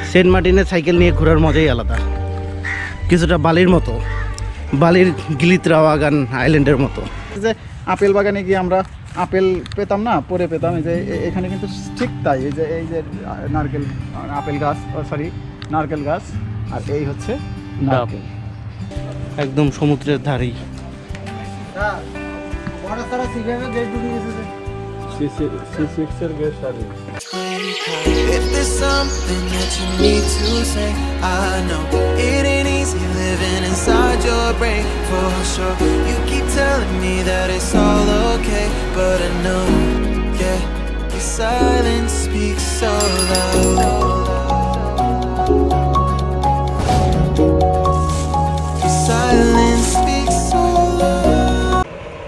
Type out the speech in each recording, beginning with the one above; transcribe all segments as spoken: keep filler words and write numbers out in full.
Saint মার্টিনে cycle নিয়ে ঘোরার মজাই আলাদা, কিছুটা বালির মতো, বালির গিলিত্রা বাগান আইল্যান্ডের মতো। যে আপেল বাগানে গিয়ে আমরা আপেল পেতাম না, পরে পেতাম, এই যে এখানে কিন্তু ঠিক তাই। এই যে এই যে নারকেল আপেল গাছ, সরি নারকেল গাছ, আর এই হচ্ছে নারকেল, একদম সমুদ্রের ধারেই। If there's something that you need to say, I know it ain't easy living inside your brain, for sure. You keep telling me that it's all okay, but I know, yeah, your silence speaks so loud. Your silence speaks so loud.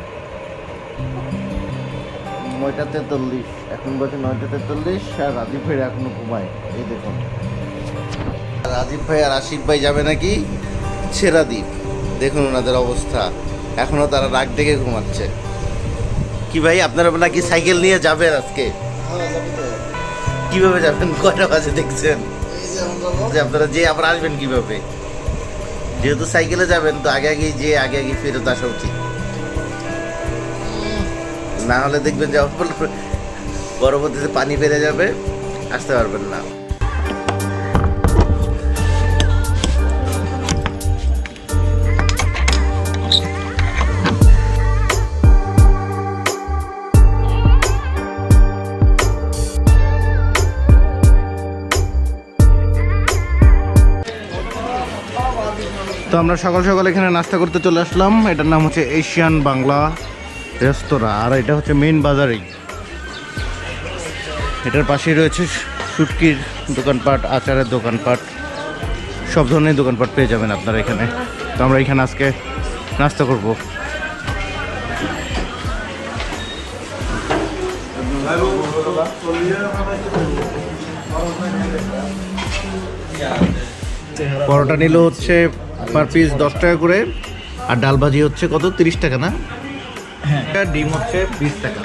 নয়টা তেতাল্লিশ, এখন বাজে নয়টা তেতাল্লিশ, আর রাজীব ভাই এখনো ঘুমায়। এই দেখুন, রাজীব ভাই আর আশিক ভাই যাবে নাকি ছেড়াদ্বীপ। দেখুন ওনাদের অবস্থা, এখনো তারা রাগ ডেকে ঘুমাচ্ছে। কি ভাই, আপনারা নাকি সাইকেল নিয়ে যাবেন আজকে? কিভাবে যাবেন, কয়টা বাজে দেখছেন? যে আপনারা যে আবার আসবেন কিভাবে? যেহেতু সাইকেলে যাবেন তো আগে আগে যে আগে আগে ফেরত আসা উচিত, না হলে দেখবেন যে পরবর্তীতে পানি বেড়ে যাবে, আসতে পারবেন না। তো আমরা সকাল সকাল এখানে নাস্তা করতে চলে আসলাম। এটার নাম হচ্ছে এশিয়ান বাংলা রেস্তোরাঁ, আর এটা হচ্ছে মেইন বাজারেই। এটার পাশেই রয়েছে শুটকির দোকানপাট, আচারের দোকানপাট, সব ধরনের দোকানপাট পেয়ে যাবেন আপনারা এখানে। তো আমরা এখানে আজকে নাস্তা করব। পরোটা নিল হচ্ছে পার পিস দশ টাকা করে, আর ডাল ভাজি হচ্ছে কত, তিরিশ টাকা না? হ্যাঁ, ডিম হচ্ছে বিশ টাকা।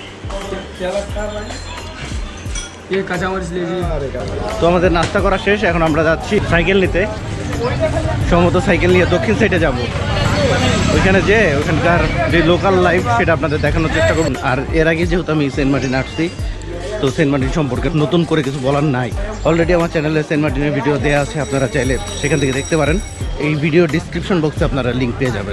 তো আমাদের নাস্তা করা শেষ, এখন আমরা যাচ্ছি সাইকেল নিতে। সম্ভবত সাইকেল নিয়ে দক্ষিণ সাইডে যাব, ওইখানে যে ওখানকার যে লোকাল লাইফ সেটা আপনাদের দেখানোর চেষ্টা করুন। আর এর আগে যেহেতু আমি সেন্ট মার্টিন আসছি, তো সেন্ট মার্টিন সম্পর্কে নতুন করে কিছু বলার নাই। অলরেডি আমার চ্যানেলে সেন্ট মার্টিনের ভিডিও দেওয়া আছে, আপনারা চাইলে সেখান থেকে দেখতে পারেন। এই ভিডিও ডিসক্রিপশন বক্সে আপনারা লিঙ্ক পেয়ে যাবেন।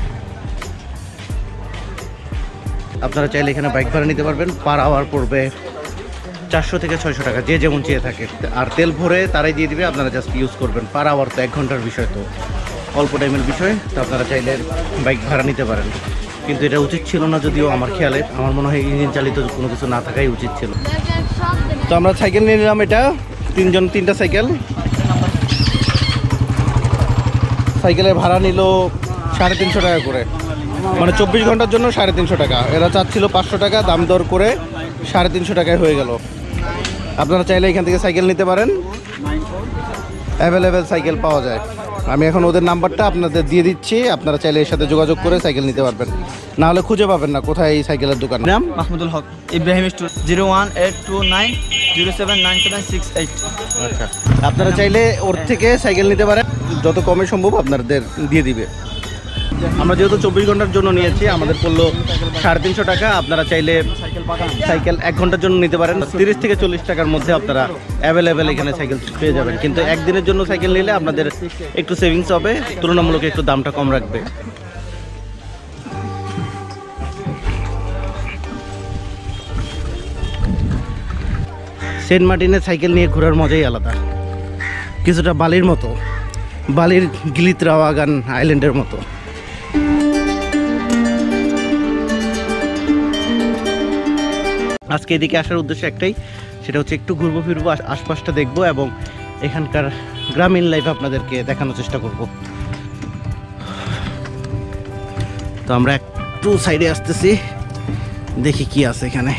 আপনারা চাইলে এখানে বাইক ভাড়া নিতে পারবেন, পার আওয়ার পড়বে চারশো থেকে ছয়শো টাকা, যে যেমন চেয়ে থাকে। আর তেল ভরে তারাই দিয়ে দিবে, আপনারা জাস্ট ইউজ করবেন। পার আওয়ার তো এক ঘন্টার বিষয়, তো অল্প টাইমের বিষয়, তো আপনারা চাইলে বাইক ভাড়া নিতে পারেন। কিন্তু এটা উচিত ছিল না, যদিও আমার খেয়ালে আমার মনে হয় ইঞ্জিন চালিত কোনো কিছু না থাকাই উচিত ছিল। তো আমরা সাইকেল নিয়ে নিলাম, এটা তিনজন তিনটা সাইকেল। সাইকেলের ভাড়া নিল সাড়ে তিনশো টাকা করে, মানে চব্বিশ ঘন্টার জন্য সাড়ে তিনশো টাকা। এরা চাচ্ছিল পাঁচশো টাকা, দাম দর করে সাড়ে তিনশো টাকায় হয়ে গেল। আপনারা চাইলে এখান থেকে সাইকেল নিতে পারেন, অ্যাভেলেবেল সাইকেল পাওয়া যায়। আমি এখন ওদের নাম্বারটা আপনাদের দিয়ে দিচ্ছি, আপনারা চাইলে এর সাথে যোগাযোগ করে সাইকেল নিতে পারবেন, না হলে খুঁজে পাবেন না কোথায় এই সাইকেলের দোকান। নাম Mahmudul Haque, Ibrahim store, zero one eight two nine zero seven nine seven six eight. আচ্ছা, আপনারা চাইলে ওর থেকে সাইকেল নিতে পারেন, যত কমে সম্ভব আপনাদের দিয়ে দিবে। আমরা যেহেতু চব্বিশ ঘন্টার জন্য নিয়েছি, আমাদের পড়লো সাড়ে তিনশো টাকা। আপনারা চাইলে সাইকেল এক ঘন্টার জন্য নিতে পারেন, তিরিশ থেকে চল্লিশ টাকার মধ্যে আপনারা অ্যাভেলেবেল এখানে সাইকেল পেয়ে যাবেন। কিন্তু একদিনের জন্য সাইকেল নিলে আপনাদের একটু সেভিংস হবে, তুলনামূলক একটু দামটা কম রাখবে। সেন্ট মার্টিনে সাইকেল নিয়ে ঘোরার মজাই আলাদা, কিছুটা বালির মতো, বালির গিলিত্রা বাগান আইল্যান্ডের মতো। আজকে এদিকে আসার উদ্দেশ্য একটাই, সেটা হচ্ছে একটু ঘুরবো ফিরবো, আশপাশটা দেখবো এবং এখানকার গ্রামীণ লাইফ আপনাদেরকে দেখানোর চেষ্টা করব। তো আমরা একটু সাইডে আসতেছি, দেখি কি আছে এখানে।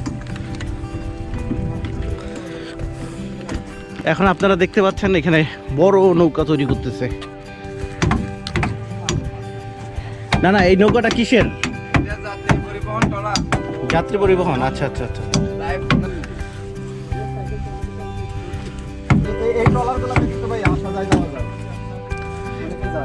এখন আপনারা দেখতে পাচ্ছেন এখানে বড় নৌকা তৈরি করতেছে। না না, এই নৌকাটা কিসের? যাত্রী পরিবহন। আচ্ছা আচ্ছা আচ্ছা। ট্রলারগুলোতে কিন্তু ভাই আসা যায় যাওয়া যায়। অনেকে যায়।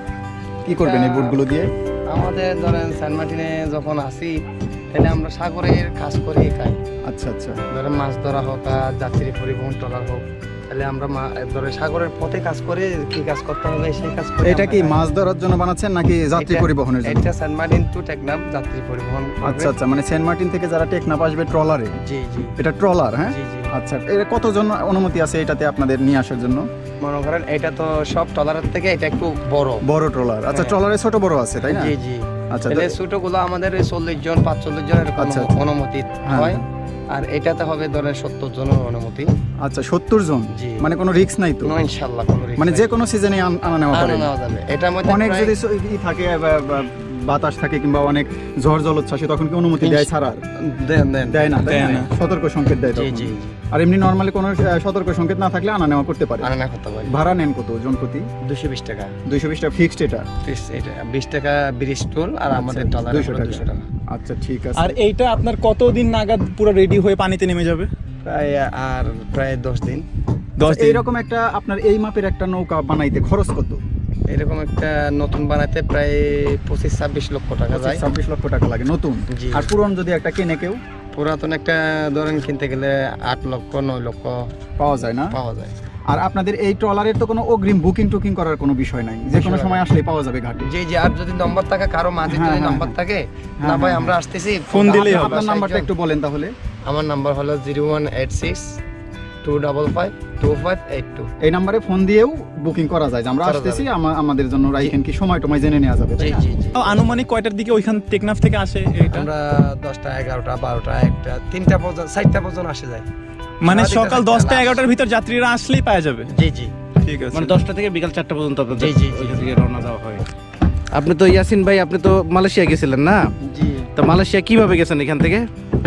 কি করবেন এই বোটগুলো দিয়ে? আমাদের ধরেন সেন্ট মার্টিনে যখন আসি তাহলে আমরা সাগরের কাজ করে খাই। আচ্ছা আচ্ছা। ধরেন মাছ ধরা হোক আর যাত্রী পরিবহন ট্রলার হোক, তাহলে আমরা মা- ধরে সাগরের পথে কাজ করে কি কাজ করতে হবে সেই কাজ করে এটা আমরা কি খাই। মাছ ধরার জন্য বানাচ্ছেন নাকি যাত্রী এটা- পরিবহনের জন্য? এটা সেন্ট মার্টিন টু টেকনাফ যাত্রী পরিবহন করবে। আচ্ছা আচ্ছা, মানে সেন্ট মার্টিন থেকে যারা টেকনাফ আসবে ট্রলারে, জি জি এটা ট্রলার, হ্যাঁ? জি জি আচ্ছা, এর কতজন অনুমতি আছে এটাতে আপনাদের নিয়ে আসার জন্য? মনে করেন এটা তো সব ট্রলারের থেকে এটা একটু বড়। বড় ট্রলার, আচ্ছা হ্যাঁ। ট্রলারে ছোট বড় আছে তাই না? জি জি আচ্ছা, তাহলে তো- ছোট গুলো আমাদের চল্লিশ জন পাঁচচল্লিশ জন এরকম আচ্ছা, আচ্ছা। অনুমতি হ্যাঁ। হয়, আর এটাতে হবে ধরেন সত্তর জনের অনুমতি। আচ্ছা সত্তর জন, জি। মানে কোনো রিস্ক নাই তো? না ইনশাল্লাহ কোনো risk মানে নাই। যে কোনো সিজনে আনা নেওয়া আনা করে? নেওয়া যাবে। এটার মধ্যে অনেক প্রায়- যদি স- ই থাকে বা- বা- বাতাস থাকে কিংবা অনেক ঝড় জলোচ্ছ্বাসে তখন কি অনুমতি দেয় ছাড়ার? দেন দেন দেয় না, তাই দেয় না? না। সতর্ক সংকেত দেয় জি তখন। জি জি আর এমনি নরমালি কোনো আহ, সতর্ক সংকেত না থাকলে আনা নেওয়া করতে পারে। আনা না করতে পারি। ভাড়া নেন কত জন প্রতি? দুশো বিশ টাকা দুইশো বিশ টাকা ফিক্সড এটা? Fix- এটা বিশ টাকা ব্রিজ টোল, আর আমাদের ডলার দুইশো টাকা। দুশো টাকা। আচ্ছা ঠিক আছে। আর এইটা আপনার কতদিন নাগাদ পুরো রেডি হয়ে পানিতে নেমে যাবে? প্রায় আর প্রায় দশ দিন। দশ আচ্ছা, দিন। এইরকম একটা আপনার এই মাপের একটা নৌকা বানাইতে খরচ কত? এরকম একটা নতুন বানাতে প্রায় পঁচিশ ছাব্বিশ লক্ষ টাকা যায়। ছাব্বিশ লক্ষ টাকা লাগে নতুন। জি। আর পুরন যদি একটা কেনে কেউ পুরাতন একটা ধরেন কিনতে গেলে আট লক্ষ নয় লক্ষ পাওয়া যায় না? পাওয়া যায়। আর আপনাদের এই ট্রলারের তো কোনো অগ্রিম বুকিং টুকিং করার কোনো বিষয় নাই, যে কোনো সময় আসলে পাওয়া যাবে ঘাটে? জি জি, আর যদি নম্বর থাকে কারো মাঝে হ্যাঁ, যদি হ্যাঁ, নম্বর হ্যাঁ। থাকে, হ্যাঁ, না ভাই হ্যাঁ, আমরা আসতেছি, ফোন দিলেই আমরা হবে। আপনার নাম্বারটা ষাট জন। একটু বলেন তাহলে। আমার নাম্বার হলো zero one eight six two double five two five eight two. এই নাম্বারে ফোন দিয়েও বুকিং করা যায় যে আমরা করা আসতেছি, যাবে। আমা- আমাদের জন্য রাইখেন কি সময় টময় জেনে নেওয়া যাবে, তাই জি না? জি জি। তাও আনুমানিক কয়টার দিকে ওইখান টেকনাফ থেকে আসে এটা? আমরা দশটা এগারোটা বারোটা একটা তিনটা পর্যন্ত চারটা পর্যন্ত আসে যায়। মানে সারাদিনটা সকাল থাকতে দশটা হবে। এগারোটার ভিতর যাত্রীরা আসলেই পাওয়া যাবে? জি জি ঠিক আছে। মানে দশটা থেকে বিকাল চারটা পর্যন্ত আপনাদের জি, জি, জি। ওইখান থেকে রওনা দেওয়া হয়। আপনি তো ইয়াসিন ভাই, আপনি তো মালয়েশিয়া গেছিলেন না? জি। তো মালয়েশিয়া কিভাবে গেছেন এখান থেকে?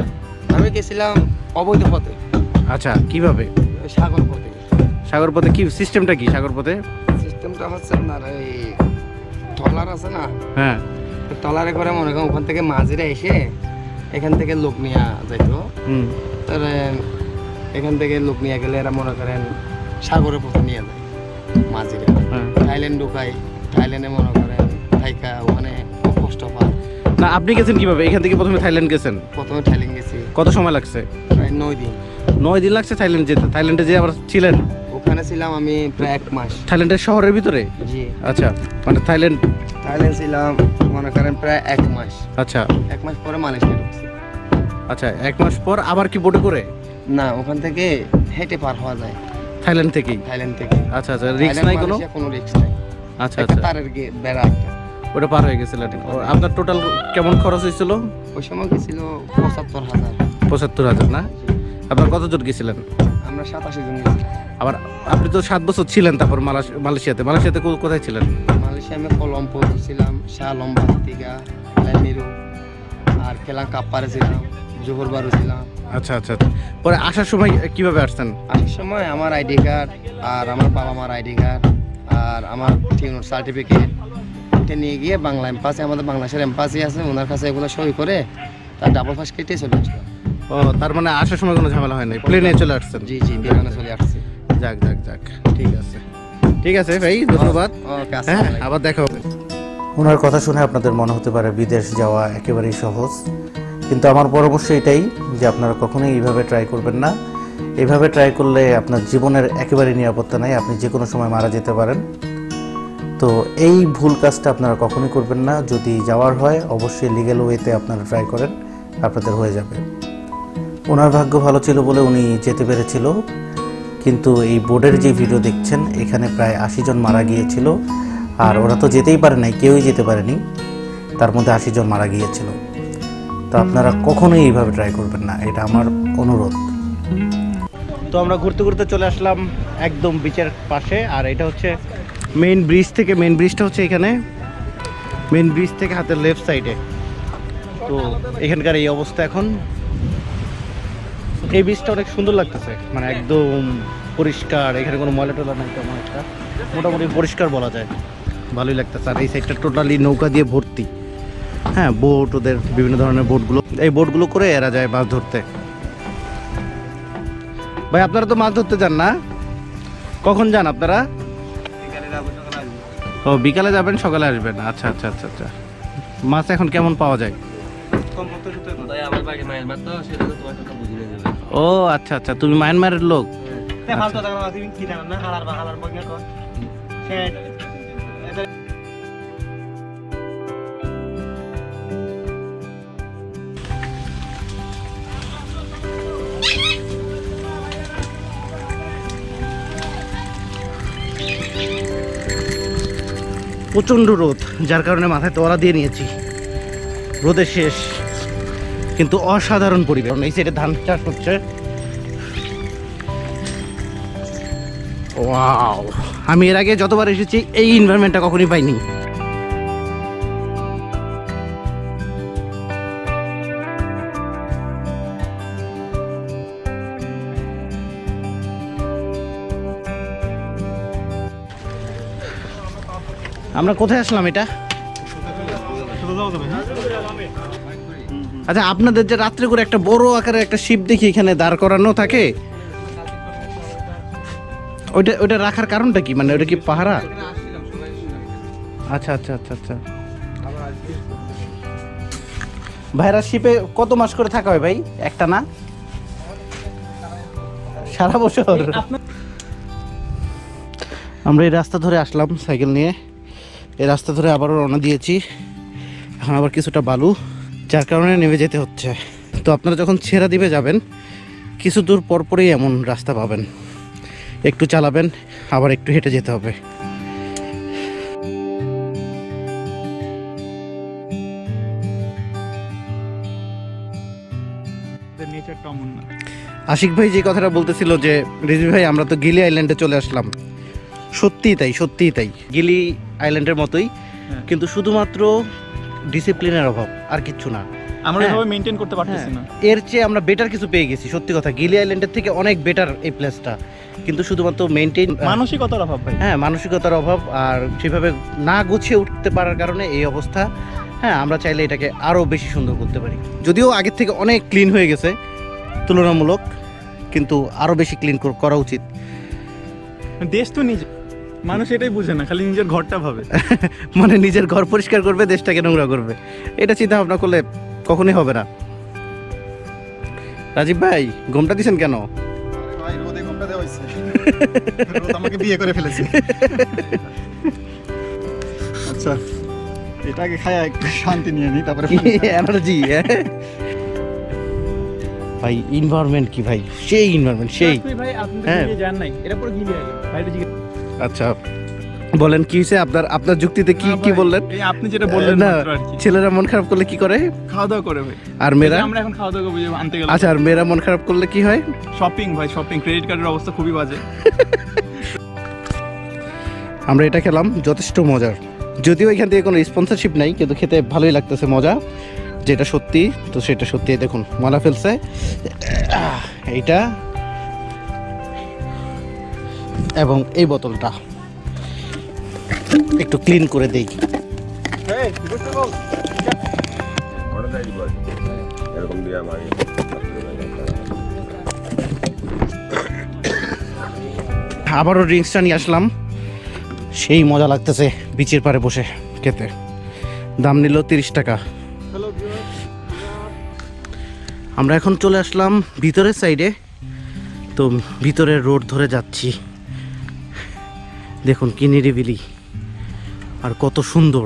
আমি গেছিলাম অবৈধ পথে, আচ্ছা, কিভাবে? সাগর পথে। সাগর পথে কি সিস্টেমটা কি সাগর পথে? সিস্টেমটা হচ্ছে আপনার এই ট্রলার আছে না, হ্যাঁ। ট্রলারে করে মনে করেন ওখান থেকে মাঝিরা এসে এখান থেকে লোক নিয়ে যাইতো। হুম। তাহলে এখান থেকে লোক নিয়ে গেলে এরা মনে করেন সাগরের পথে নিয়ে যায় মাঝিরা। হ্যাঁ। থাইল্যান্ড ঢুকায়, থাইল্যান্ডে মনে করেন থাইকা ওখানে খুব কষ্ট পায়। না, আপনি গেছেন কিভাবে? এখান থেকে প্রথমে থাইল্যান্ড গেছেন, প্রথমে থাইল্যান্ড গেছি কত সময় লাগছে? প্রায় নয় দিন। নয় দিন লাগছে থাইল্যান্ড যেতে। থাইল্যান্ডে যে আবার ছিলেন? ওখানে ছিলাম আমি প্রায় এক মাস। থাইল্যান্ডের শহরের ভিতরে? জি। আচ্ছা, মানে থাইল্যান্ড। থাইল্যান্ড ছিলাম মনে করেন প্রায় এক মাস। আচ্ছা এক মাস পরে মালয়েশিয়া ঢুকছি। আচ্ছা, এক মাস পর আবার কি বোটে করে? না, ওখান থেকে হেঁটে পার হওয়া যায় থাইল্যান্ড থেকেই? থাইল্যান্ড থেকে। আচ্ছা আচ্ছা, রিস্ক নাই কোনো? মালয়েশিয়া কোনো রিস্ক নাই। আচ্ছা একটা আচ্ছা, তারের গে- বেড়া একটা। ওটা পার হয়ে গেছিলেন। ও, আপনার টোটাল কেমন খরচ হয়েছিল? ওই সময় গেছিল পঁচাত্তর হাজার। পঁচাত্তর হাজার না? আপনার কতজন গেছিলেন? আমরা সাতাশি জন গেছি। আবার আপনি তো সাত বছর ছিলেন তারপর মালয়েশি- মালয়েশিয়াতে। মালয়েশিয়াতে কো- কোথায় ছিলেন? মালয়েশিয়া আমি কলম্বো ছিলাম, শাহ লম্বা তিগা, মিরু, আর কেলাং কাপ্পারে ছিলাম, জোহর বারু ছিলাম। আচ্ছা আচ্ছা আচ্ছা। পরে আসার সময় কিভাবে আসছেন? আসার সময় আমার আইডি কার্ড আর আমার বাবা মার আইডি কার্ড আর আমার টিউনোর সার্টিফিকেট এটা নিয়ে গিয়ে বাংলা এম্পাসি, আমাদের বাংলাদেশের এম্পাসি আছে, ওনার কাছে এগুলো সই করে তার ডাবল ফার্স্ট কেটে চলে আসলাম। ও, তার মানে আসার সময় কোনো ঝামেলা হয় নাই, প্লেনে চলে আসছেন? জি জি, বিমানে চলে আসছি। যাক যাক যাক, ঠিক আছে ঠিক আছে ভাই, ধন্যবাদ। ওকে, হ্যাঁ, আসসালামু আলাইকুম। আবার দেখা হবে। ওনার কথা শুনে আপনাদের মনে হতে পারে বিদেশ যাওয়া একেবারেই সহজ, কিন্তু আমার পরামর্শ এটাই যে আপনারা কখনোই এইভাবে ট্রাই করবেন না। এইভাবে ট্রাই করলে আপনার জীবনের একেবারেই নিরাপত্তা নাই, আপনি যে কোনো সময় মারা যেতে পারেন। তো এই ভুল কাজটা আপনারা কখনোই করবেন না। যদি যাওয়ার হয় অবশ্যই লিগ্যাল ওয়েতে আপনারা ট্রাই করেন, আপনাদের হয়ে যাবে। ওনার ভাগ্য ভালো ছিল বলে উনি যেতে পেরেছিল, কিন্তু এই বোর্ডের যে ভিডিও দেখছেন এখানে প্রায় আশি জন মারা গিয়েছিল, আর ওরা তো যেতেই পারে নাই, কেউই যেতে পারেনি, তার মধ্যে আশি জন মারা গিয়েছিল। তো আপনারা কখনোই এইভাবে ট্রাই করবেন না, এটা আমার অনুরোধ। তো আমরা ঘুরতে ঘুরতে চলে আসলাম একদম বিচের পাশে, আর এটা হচ্ছে মেইন ব্রিজ থেকে। মেইন ব্রিজটা হচ্ছে এখানে, মেইন ব্রিজ থেকে হাতের লেফট সাইডে। তো এখানকার এই অবস্থা এখন। এই ব্রিজটা অনেক সুন্দর লাগতেছে, মানে একদম পরিষ্কার, এখানে কোনো ময়লা টলা নাই তেমন একটা, মোটামুটি পরিষ্কার বলা যায়, ভালোই লাগতেছে। আর এই সাইডটা টোটালি নৌকা দিয়ে ভর্তি। হ্যাঁ, বোট, ওদের বিভিন্ন ধরনের বোটগুলো, এই বোটগুলো করে এরা যায় মাছ ধরতে। ভাই আপনারা তো মাছ ধরতে যান না? কখন যান আপনারা? ও বিকালে যাবেন, সকালে আসবেন। আচ্ছা আচ্ছা আচ্ছা আচ্ছা। মাছ এখন কেমন পাওয়া যায়? ও আচ্ছা আচ্ছা, তুমি মায়ানমারের লোক? প্রচণ্ড রোদ, যার কারণে মাথায় তোয়ারা দিয়ে নিয়েছি। রোদে শেষ, কিন্তু অসাধারণ পরিবেশ। এই সাইডে ধান চাষ হচ্ছে। ওয়াও, আমি এর আগে যতবার এসেছি এই এনভায়রনমেন্টটা কখনোই পাইনি। আমরা কোথায় আসলাম এটা? আচ্ছা, আপনাদের যে রাত্রে করে একটা বড় আকারের একটা শিপ দেখি এখানে দাঁড় করানো থাকে, ওইটা ওইটা রাখার কারণটা কি? মানে ওটা কি পাহারা? আচ্ছা আচ্ছা আচ্ছা আচ্ছা। ভাইরা শিপে কত মাস করে থাকা হয় ভাই? একটা না, সারা বছর? আমরা এই রাস্তা ধরে আসলাম সাইকেল নিয়ে, এই রাস্তা ধরে আবারও রওনা দিয়েছি। এখন আবার কিছুটা বালু, যার কারণে নেমে যেতে হচ্ছে। তো আপনারা যখন ছেড়া দিবে যাবেন, কিছু দূর পর পরেই এমন রাস্তা পাবেন, একটু চালাবেন আবার একটু হেঁটে যেতে হবে। আশিক ভাই যে কথাটা বলতেছিল যে রিজভি ভাই আমরা তো গিলি আইল্যান্ডে চলে আসলাম, সত্যিই তাই, সত্যিই তাই। গিলি আইল্যান্ডের মতোই, কিন্তু শুধুমাত্র ডিসিপ্লিনের অভাব, আর কিচ্ছু না। আমরা এভাবে মেইনটেইন করতে পারতেছি না। এর চেয়ে আমরা বেটার কিছু পেয়ে গেছি, সত্যি কথা। গিলি আইল্যান্ডের থেকে অনেক বেটার এই প্লেসটা, কিন্তু শুধুমাত্র মেইনটেইন, মানসিকতার অভাব ভাই। হ্যাঁ, মানসিকতার অভাব, আর সেভাবে না গুছিয়ে উঠতে পারার কারণে এই অবস্থা। হ্যাঁ, আমরা চাইলে এটাকে আরও বেশি সুন্দর করতে পারি, যদিও আগের থেকে অনেক ক্লিন হয়ে গেছে তুলনামূলক, কিন্তু আরও বেশি ক্লিন করা উচিত। দেশ তো নিজে, মানুষ এটাই বুঝে না, খালি নিজের ঘরটা ভাবে। মানে নিজের ঘর পরিষ্কার করবে, দেশটাকে নোংরা করবে, এটা চিন্তা ভাবনা করলে কখনোই হবে না। রাজীব ভাই, ঘুমটা দিছেন কেন? ভাই রোদে ঘুমটা দেওয়া হইছে, রোদ আমাকে বিয়ে করে ফেলেছে। আচ্ছা, এটাকে খায়া একটু শান্তি নিয়ে নি, তারপরে এনার্জি। ভাই এনভায়রনমেন্ট কি ভাই, সেই এনভায়রনমেন্ট সেই। ভাই আপনি হ্যাঁ, জান নাই, এর পরে গিয়ে ভাই। আচ্ছা বলেন কি হয়েছে আপনার? আপনার যুক্তিতে কি কি বললেন? এই আপনি যেটা বললেন না, মাত্র আর কি। ছেলেরা মন খারাপ করলে কি করে? খাওয়া দাওয়া করে ভাই। আর মেয়েরা? আমরা এখন খাওয়া দাওয়া করব, আনতে গেলাম। আচ্ছা, আর মেয়েরা মন খারাপ করলে কি হয়? শপিং ভাই, শপিং। ক্রেডিট কার্ডের অবস্থা খুবই বাজে। আমরা এটা খেলাম, যথেষ্ট মজার। যদিও এখান থেকে কোনো স্পন্সরশিপ নাই, কিন্তু খেতে ভালোই লাগতেছে, মজা যেটা সত্যি। তো সেটা সত্যি, দেখুন মালা ফেলছে এইটা, এবং এই বোতলটা একটু ক্লিন করে দেই। আবারও ড্রিঙ্কসটা নিয়ে আসলাম, সেই মজা লাগতেছে বিচের পাড়ে বসে খেতে। দাম নিল তিরিশ টাকা। আমরা এখন চলে আসলাম ভিতরের সাইডে। তো ভিতরের রোড ধরে যাচ্ছি, দেখুন কি নিরিবিলি আর কত সুন্দর।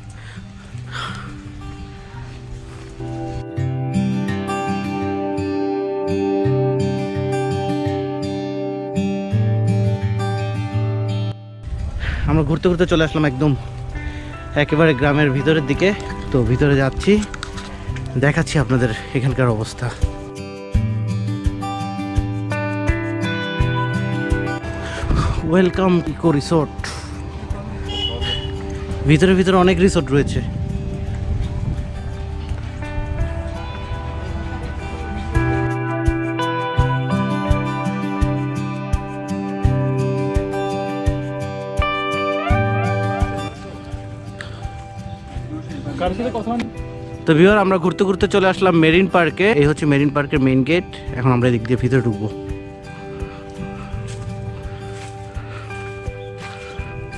আমরা ঘুরতে ঘুরতে চলে আসলাম একদম একেবারে গ্রামের ভিতরের দিকে। তো ভিতরে যাচ্ছি, দেখাচ্ছি আপনাদের এখানকার অবস্থা। Welcome eco resort. ভিতরে ভিতরে অনেক রিসোর্ট রয়েছে। তো ভিউয়ার, আমরা ঘুরতে ঘুরতে চলে আসলাম মেরিন পার্কে। এই হচ্ছে মেরিন পার্কের মেইন গেট। এখন আমরা এদিক দিয়ে ভিতরে ঢুকবো।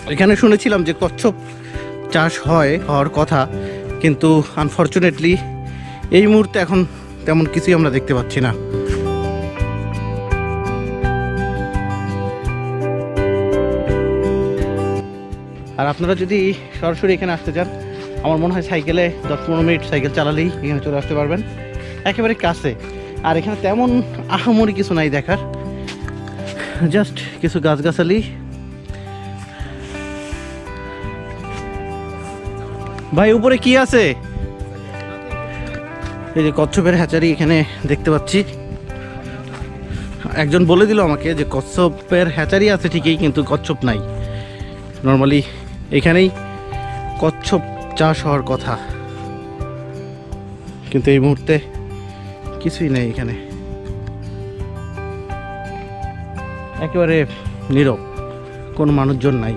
এখানে শুনেছিলাম যে কচ্ছপ চাষ হয়, হওয়ার কথা, কিন্তু আনফর্চুনেটলি এই মুহূর্তে এখন তেমন কিছুই আমরা দেখতে পাচ্ছি না। আর আপনারা যদি সরাসরি এখানে আসতে চান, আমার মনে হয় সাইকেলে দশ পনেরো মিনিট সাইকেল চালালেই এখানে চলে আসতে পারবেন, একেবারে কাছে। আর এখানে তেমন আহামরি কিছু নাই দেখার, জাস্ট কিছু গাছগাছালি। ভাই উপরে কি আছে? এই যে কচ্ছপের হ্যাচারি এখানে দেখতে পাচ্ছি। একজন বলে দিল আমাকে যে কচ্ছপের হ্যাচারি আছে ঠিকই, কিন্তু কচ্ছপ নাই। নর্মালি এখানেই কচ্ছপ চাষ হওয়ার কথা, কিন্তু এই মুহূর্তে কিছুই নেই এখানে, একেবারে নীরব, কোনো মানুষজন নাই।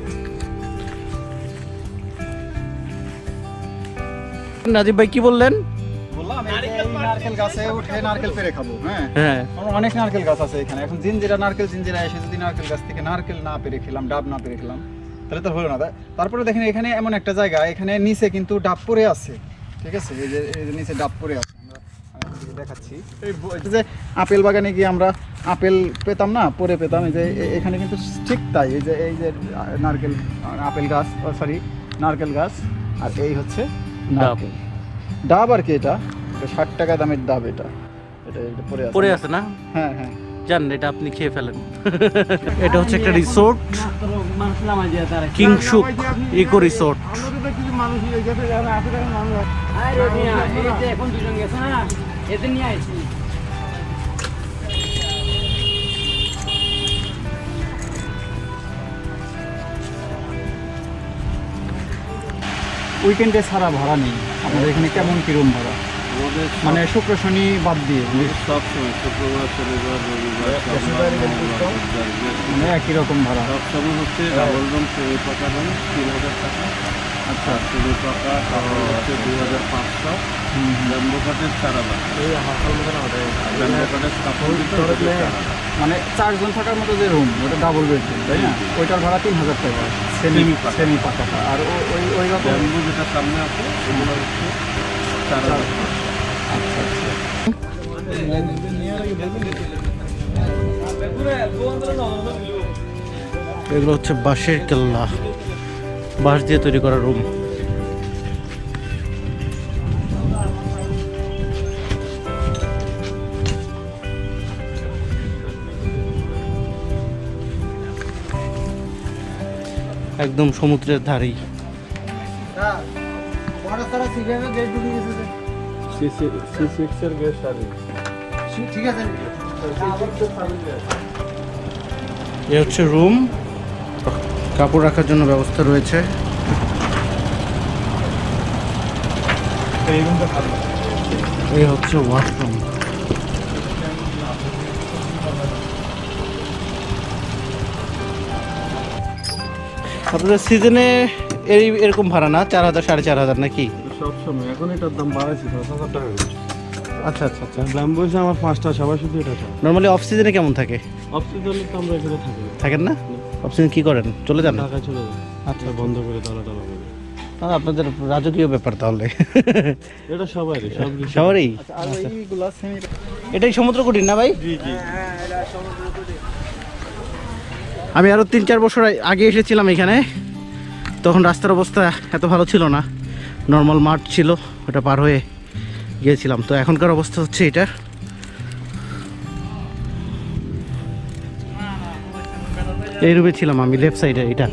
নাজিব ভাই কি বললেন? বললাম এই যে এই নারকেল গাছে উঠে নারকেল পেড়ে খাবো। হ্যাঁ হ্যাঁ, আমার অনেক নারকেল গাছ আছে এখানে। এখন জিঞ্জিরা নারকেল জিঞ্জিরা এসে যদি নারকেল গাছ থেকে নারকেল না পেড়ে খেলাম, ডাব না পেড়ে খেলাম, তাহলে তো হলো না। তারপরে দেখেন এখানে এমন একটা জায়গা, এখানে নিচে কিন্তু ডাব পড়ে আছে, ঠিক আছে? এই যে এই যে নিচে ডাব পড়ে আছে, আমরা আপনাদেরকে দেখাচ্ছি। এই যে আপেল বাগানে গিয়ে আমরা আপেল পেতাম না, পরে পেতাম, এই যে এখানে কিন্তু ঠিক তাই। এই যে এই যে নারকেল আপেল গাছ, সরি নারকেল গাছ, আর এই হচ্ছে নারকেল ডাব। আর কি এটা ষাট টাকা দামের ডাব, এটা এটা এটা পড়ে আছে পড়ে আছে না? হ্যাঁ হ্যাঁ, জান, এটা আপনি খেয়ে ফেলেন। এটা হচ্ছে একটা রিসোর্ট, কিংশুক ইকো রিসোর্ট। উইকেন্ডে ছাড়া ভাড়া নেই আমাদের এখানে। কেমন কিরম ভাড়া? মানে শুক্র শনি বাদ দিয়ে সব সময় শুক্রবার, শনিবার, রবিবার মানে একই রকম ভাড়া সব সময় হচ্ছে ডাবল রুম সেমি পাকা রুম তিন হাজার টাকা। আচ্ছা, সেমি পাকা হচ্ছে দুই হাজার পাঁচশো। ল্যাম্বো কাঠের চার হাজার, ল্যাম্বো কাঠের কাপড় দিতে মানে চারজন থাকার মতো যে রুম, ওটা ডাবল বেডরুম, তাই না? ওইটার ভাড়া তিন হাজার টাকা সেমি সেমি পাকা। আর ওই ওই রকম ল্যাম্বো যেটা সামনে আছে ওগুলো হচ্ছে চার হাজার। আচ্ছা আচ্ছা, এগুলো হচ্ছে বাঁশের কেল্লা, বাঁশ দিয়ে তৈরি করা রুম। একদম সমুদ্রের ধারেই। এ হচ্ছে রুম, কাপড় রাখার জন্য ব্যবস্থা রয়েছে। এই হচ্ছে ওয়াশরুম। আপনাদের সিজনে এই এরকম ভাড়া না, চার হাজার সাড়ে চার হাজার নাকি? সবসময় এখন এটার দাম বাড়াইছে দশ হাজার টাকা। আচ্ছা আচ্ছা আচ্ছা। ল্যাম্বো হচ্ছে আমার পাঁচটা, সবাই শুধু এটা চায়। নর্মালি অফ সিজনে কেমন থাকে? অফ সিজনে তো আমরা এখানে থাকি না। থাকেন না? অফ সিজন কি করেন? চলে যান? ঢাকায় চলে যায়। আচ্ছা, বন্ধ করে তালা টালা করে। তাহলে আপনাদের রাজকীয় ব্যাপার তাহলে। এটা সবারই, সব সবারই। আর এইগুলা সেমি এটাই সমুদ্র কুটির না ভাই? জি জি। আমি আরও তিন চার বছর আগে এসেছিলাম এখানে, তখন রাস্তার অবস্থা এত ভালো ছিল না, নর্মাল মাঠ ছিল, ওটা পার হয়ে গিয়েছিলাম। তো এখনকার অবস্থা হচ্ছে এটা। এই রুমে ছিলাম আমি, লেফট সাইডে। এটা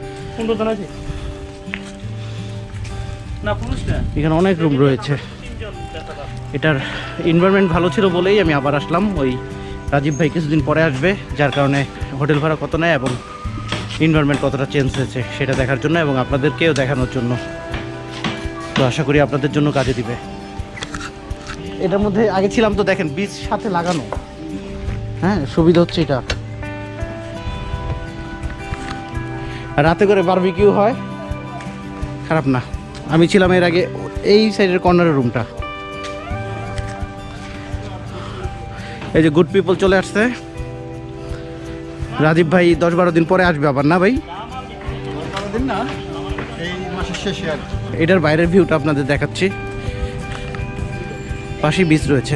এখানে অনেক রুম রয়েছে। এটার এনভায়রনমেন্ট ভালো ছিল বলেই আমি আবার আসলাম। ওই রাজীব ভাই কিছুদিন পরে আসবে, যার কারণে হোটেল ভাড়া কত নেয় এবং এনভায়রনমেন্ট কতটা চেঞ্জ হয়েছে সেটা দেখার জন্য এবং আপনাদেরকেও দেখানোর জন্য। তো আশা করি আপনাদের জন্য কাজে দিবে। এটার মধ্যে আগে ছিলাম তো, দেখেন বীজ সাথে লাগানো। হ্যাঁ, সুবিধা হচ্ছে এটা। রাতে করে বারবিকিউ হয়, খারাপ না। আমি ছিলাম এর আগে এই সাইডের কর্নারের রুমটা। এই যে গুড পিপল চলে আসছে। রাজীব ভাই দশ বারো দিন পরে আসবে আবার, না ভাই? দিন না, এই মাসের শেষে আর কি। এটার বাইরের ভিউটা আপনাদের দেখাচ্ছি, পাশেই বিচ রয়েছে।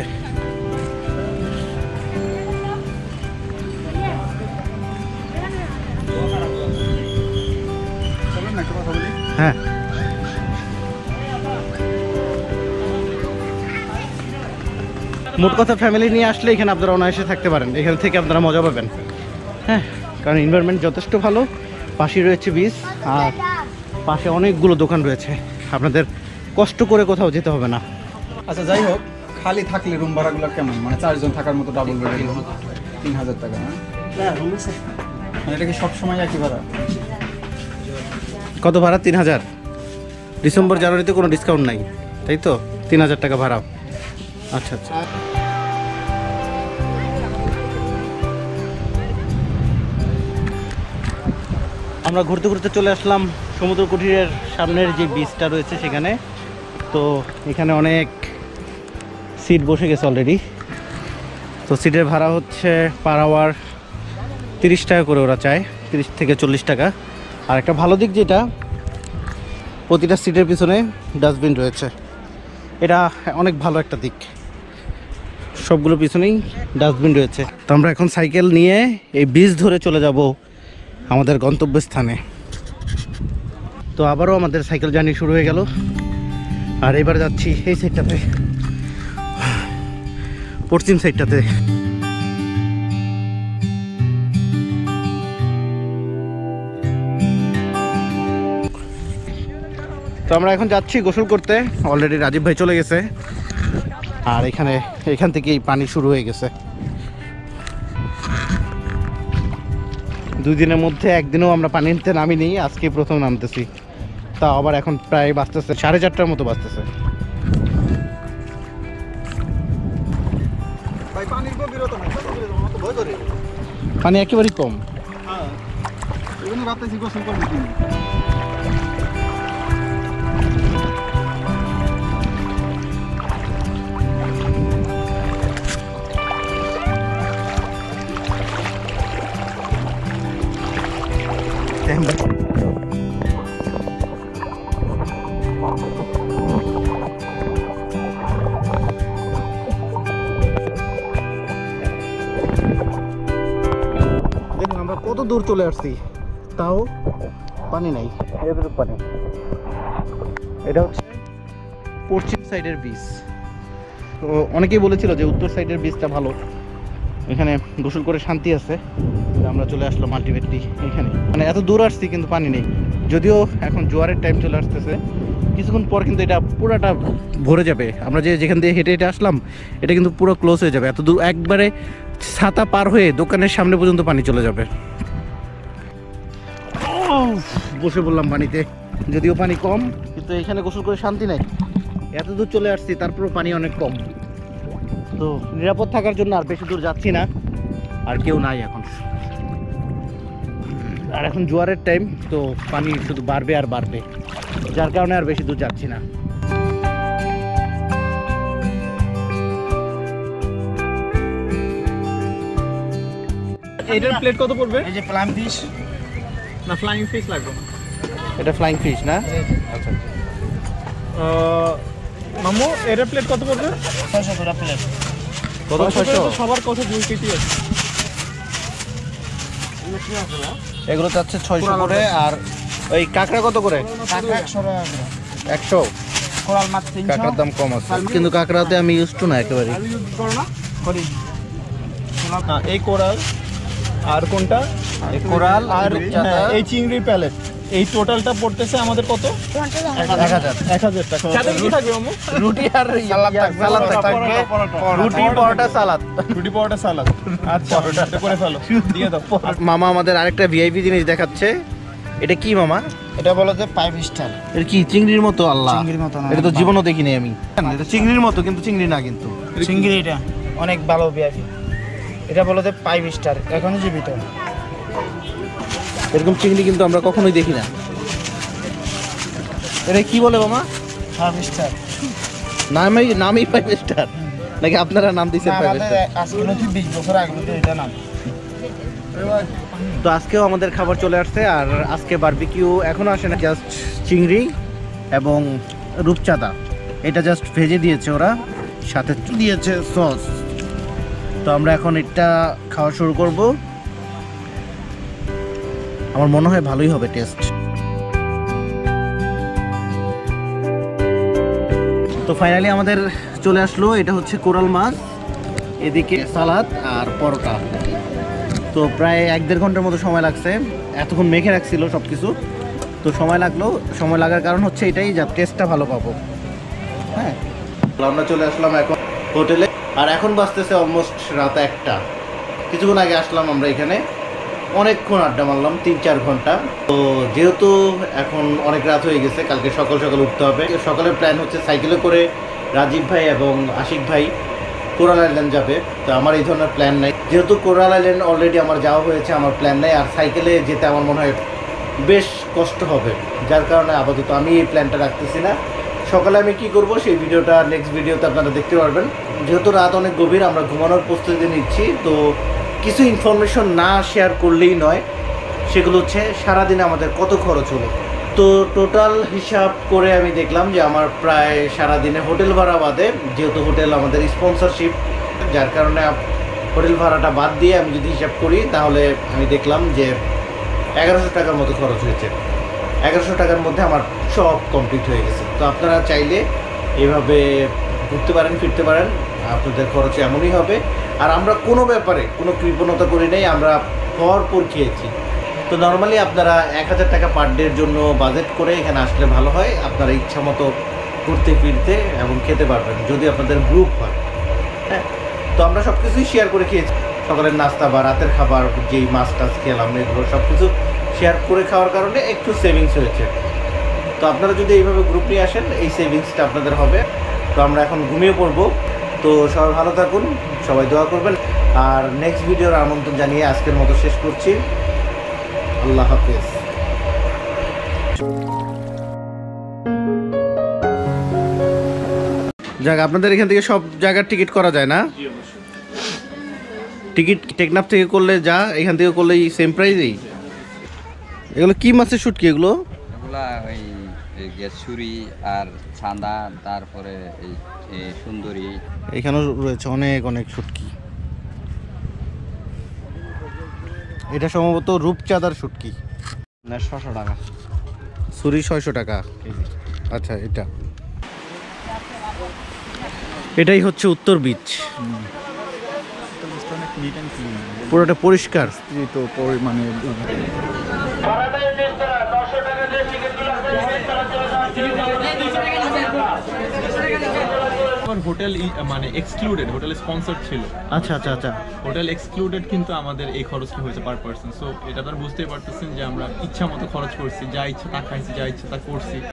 চলুন না, একটা কথা বলি। হ্যাঁ, মোট কথা ফ্যামিলি নিয়ে আসলে এখানে আপনারা অনায়াসে থাকতে পারেন, এখান থেকে আপনারা মজা পাবেন। হ্যাঁ, কারণ এনভায়রনমেন্ট যথেষ্ট ভালো, পাশে রয়েছে বিচ আর পাশে অনেকগুলো দোকান রয়েছে, আপনাদের কষ্ট করে কোথাও যেতে হবে না। আচ্ছা যাই হোক, খালি থাকলে রুম ভাড়াগুলো কেমন, মানে চারজন থাকার মতো ডাবল বেড তিন হাজার টাকা না? মানে এটা কি সবসময় একই ভাড়া? কত ভাড়া? তিন হাজার। ডিসেম্বর জানুয়ারিতে কোনো ডিসকাউন্ট নাই, তাই তো? তিন হাজার টাকা ভাড়া। আচ্ছা আচ্ছা। আমরা ঘুরতে ঘুরতে চলে আসলাম সমুদ্র কুটিরের সামনের যে বিচটা রয়েছে সেখানে। তো এখানে অনেক সিট বসে গেছে অলরেডি। তো সিটের ভাড়া হচ্ছে পার আওয়ার তিরিশ টাকা করে ওরা চায়, তিরিশ থেকে চল্লিশ টাকা। আর একটা ভালো দিক যেটা, প্রতিটা সিটের পিছনে ডাস্টবিন রয়েছে, এটা অনেক ভালো একটা দিক। সবগুলো পিছনেই ডাস্টবিন রয়েছে। তো আমরা এখন সাইকেল নিয়ে এই বিচ ধরে চলে যাব আমাদের গন্তব্যস্থানে। তো আবারও আমাদের সাইকেল জার্নি শুরু হয়ে গেল, আর এবার যাচ্ছি এই সাইডটাতে, পশ্চিম সাইডটাতে। তো আমরা এখন যাচ্ছি গোসল করতে, অলরেডি রাজীব ভাই চলে গেছে, আর এখানে এখান থেকেই পানি শুরু হয়ে গেছে। দুই দিনের মধ্যে একদিনও আমরা পানিতে নামিনি, আজকে প্রথম নামতেছি। তা আবার এখন প্রায় বাজতেছে সাড়ে চারটার মতো বাজতেছে। ভাই পানির গভীরতা না, ভয় করে। পানি একেবারেই কম। হ্যাঁ, এই জন্য ভাবতেছি গোসল করবো কি। দেখুন আমরা কত দূর চলে আসছি, তাও পানি নাই, এদের পানি। এটা হচ্ছে পশ্চিম সাইডের বিচ। তো অনেকেই বলেছিল যে উত্তর সাইডের বিচটা ভালো, এখানে গোসল করে শান্তি আছে। আমরা চলে আসলাম আলটিমেটলি এখানে, মানে এত দূর আসছি কিন্তু পানি নেই। যদিও এখন জোয়ারের টাইম চলে আসতেছে, কিছুক্ষণ পর কিন্তু এটা পুরাটা ভরে যাবে। আমরা যে যেখান দিয়ে হেঁটে হেঁটে আসলাম, এটা কিন্তু পুরো ক্লোজ হয়ে যাবে। এত দূর একবারে ছাতা পার হয়ে দোকানের সামনে পর্যন্ত পানি চলে যাবে। বসে বললাম পানিতে, যদিও পানি কম, কিন্তু এখানে গোসল করে শান্তি নাই। এত দূর চলে আসছি, তারপরও পানি অনেক কম। তো নিরাপদ থাকার জন্য আর বেশি দূর যাচ্ছি না, আর কেউ নাই এখন। আর এখন জোয়ারের টাইম, তো পানি শুধু বাড়বে আর বাড়বে, যার কারণে আর বেশি দূর যাচ্ছি না। এটার প্লেট কত পড়বে? এই যে ফ্লাইং ফিশ, না ফ্লাইং ফিশ লাগবে না। এটা ফ্লাইং ফিশ না? আচ্ছা। মামু এটার প্লেট কত পড়বে? ছয়শো করে প্লেট। কত? ছয়শো? সবার কথা দুই কেজি আছে। এগুলো চাচ্ছে ছয়শো করে। আর ওই কাঁকড়া কত করে? কাঁকড়া একশো টাকা করে, একশো। কোরাল মাছ তিনশো। কাঁকড়ার দাম কম আছে, কিন্তু কাঁকড়াতে আমি ইউজ টু না একেবারে। করি হ্যাঁ, এই কোরাল আর কোনটা? এই কোরাল আর রূপচাঁদা। হ্যাঁ, এই চিংড়ি প্যালেট, এই টোটালটা পড়তেছে আমাদের কত? এক হাজার। এক হাজার টাকা। সাথে কি থাকবে মামু? রুটি আর সালাদ থাকবে। সালাদ পরোটা, থাকবে। পরোটা, পরোটা। রুটি পরোটা সালাদ। রুটি পরোটা সালাদ। আচ্ছা, এটা করে ফেলো, দিয়ে দাও। মামা আমাদের আরেকটা ভিআইপি জিনিস দেখাচ্ছে। এটা কি মামা? এটা বলো যে ফাইভ স্টার। এটা কি চিংড়ির মতো? আল্লাহ, চিংড়ির মতো না। এটা তো জীবনও দেখিনি আমি। এটা চিংড়ির মতো, কিন্তু চিংড়ি না কিন্তু। চিংড়ি, এটা অনেক ভালো বিয়ারি। এটা বলো যে ফাইভ স্টার, এখনই জীবিত। এরকম চিংড়ি কিন্তু আমরা কখনোই দেখি না। এটা কি বলে মামা? Five star. নামই নামই ফাইভ স্টার নাকি আপনারা নাম দিয়েছেন ফাইভ স্টার? আজকে নতুন বিশ বছর আগে এটা নাম। তো আজকেও আমাদের খাবার চলে আসছে, আর আজকে বারবিকিউ এখনো আসে না, জাস্ট চিংড়ি এবং রূপচাঁদা এটা জাস্ট ভেজে দিয়েছে ওরা, সাথে দিয়েছে সস। তো আমরা এখন এটা খাওয়া শুরু করব। আমার মনে হয় ভালোই হবে টেস্ট। তো ফাইনালি আমাদের চলে আসলো, এটা হচ্ছে কোরাল মাছ, এদিকে সালাদ আর পরোটা। তো প্রায় এক দেড় ঘন্টার মতো সময় লাগছে, এতক্ষণ মেখে রাখছিল সব কিছু। তো সময় লাগলো, সময় লাগার কারণ হচ্ছে এটাই, যা টেস্টটা ভালো পাবো। হ্যাঁ, আমরা চলে আসলাম এখন হোটেলে, আর এখন বাজতেছে অলমোস্ট রাত একটা। কিছুক্ষণ আগে আসলাম আমরা এখানে, অনেকক্ষণ আড্ডা মারলাম, তিন চার ঘন্টা। তো যেহেতু এখন অনেক রাত হয়ে গেছে, কালকে সকাল সকাল উঠতে হবে। সকালের প্ল্যান হচ্ছে সাইকেলে করে রাজীব ভাই এবং আশিক ভাই কোরাল আইল্যান্ড যাবে। তো আমার এই ধরনের প্ল্যান নাই, যেহেতু কোরাল আইল্যান্ড অলরেডি আমার যাওয়া হয়েছে, আমার প্ল্যান নেই। আর সাইকেলে যেতে আমার মনে হয় বেশ কষ্ট হবে, যার কারণে আপাতত আমি এই প্ল্যানটা রাখতেছি না। সকালে আমি কি করব সেই ভিডিওটা নেক্সট ভিডিওতে আপনারা দেখতে পারবেন। যেহেতু রাত অনেক গভীর, আমরা ঘুমানোর প্রস্তুতি নিচ্ছি। তো কিছু ইনফরমেশন না শেয়ার করলেই নয়, সেগুলো হচ্ছে সারাদিনে আমাদের কত খরচ হলো। তো টোটাল হিসাব করে আমি দেখলাম যে আমার প্রায় সারাদিনে হোটেল ভাড়া বাদে, যেহেতু হোটেল আমাদের স্পন্সরশিপ, যার কারণে হোটেল ভাড়াটা বাদ দিয়ে আমি যদি হিসাব করি, তাহলে আমি দেখলাম যে এগারোশো টাকার মতো খরচ হয়েছে। এগারোশো টাকার মধ্যে আমার সব কমপ্লিট হয়ে গেছে। তো আপনারা চাইলে এভাবে ঘুরতে পারেন, ফিরতে পারেন, আপনাদের খরচ এমনই হবে। আর আমরা কোনো ব্যাপারে কোনো কৃপণতা করি নাই, আমরা ভরপুর খেয়েছি। তো নর্মালি আপনারা এক হাজার টাকা পার ডের জন্য বাজেট করে এখানে আসলে ভালো হয়। আপনারা ইচ্ছা মতো ঘুরতে ফিরতে এবং খেতে পারবেন, যদি আপনাদের গ্রুপ হয়। হ্যাঁ, তো আমরা সব কিছুই শেয়ার করে খেয়েছি। সকালের নাস্তা বা রাতের খাবার, যেই মাছ টাছ খেলাম, এগুলো সব কিছু শেয়ার করে খাওয়ার কারণে একটু সেভিংস হয়েছে। তো আপনারা যদি এইভাবে গ্রুপ নিয়ে আসেন, এই সেভিংসটা আপনাদের হবে। তো আমরা এখন ঘুমিয়ে পড়বো। তো সবাই ভালো থাকুন, সবাই দোয়া করবেন। আর নেক্সট ভিডিওর আমন্ত্রণ জানিয়ে আজকের মতো শেষ করছি। আল্লাহ হাফেজ। যাক, আপনাদের এখান থেকে সব জায়গার টিকিট করা যায় না? টিকিট টেকনাফ থেকে করলে যা, এখান থেকে করলে সেম প্রাইজেই? এগুলো কি মাছের শুটকি? এগুলো এগুলা ওই ছুরি আর ছান্দা, তারপরে এই সুন্দরী। এখানেও রয়েছে অনেক অনেক শুটকি। এটা সম্ভবত রূপচাঁদার শুটকি। না, ছশো টাকা ছুরি, ছয়শো টাকা। আচ্ছা, এটা এটাই হচ্ছে উত্তর বিচ। পুরোটা পরিষ্কার। তো মানে হোটেল মানে এক্সক্লুডেড, হোটেল স্পন্সর ছিল। আচ্ছা আচ্ছা আচ্ছা, হোটেল এক্সক্লুডেড, কিন্তু আমাদের এই খরচটা হয়েছে পার পার্সন। সো এটা তো বুঝতেই পারতেছেন যে আমরা ইচ্ছা মতো খরচ করছি, যা ইচ্ছা তা খাইছি, যা ইচ্ছা তা করছি।